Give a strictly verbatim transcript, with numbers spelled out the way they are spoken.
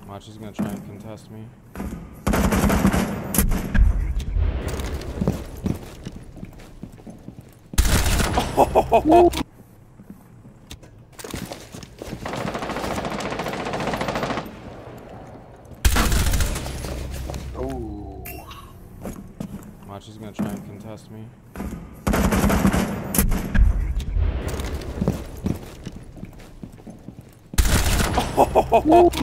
Watch, he's gonna try and contest me. Oh! Oh. Watch, he's gonna try and contest me. Oh!